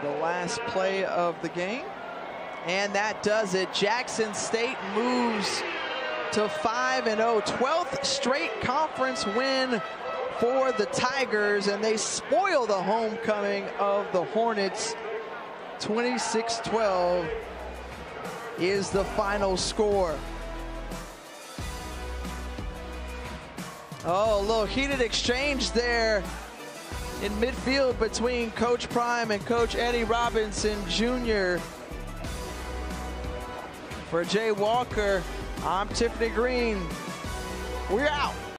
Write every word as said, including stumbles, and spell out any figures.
the last play of the game. And that does it. Jackson State moves to five and oh, twelfth straight conference win for the Tigers, and they spoil the homecoming of the Hornets. twenty-six twelve is the final score. Oh, a little heated exchange there in midfield between Coach Prime and Coach Eddie Robinson Junior For Jay Walker, I'm Tiffany Green. We're out.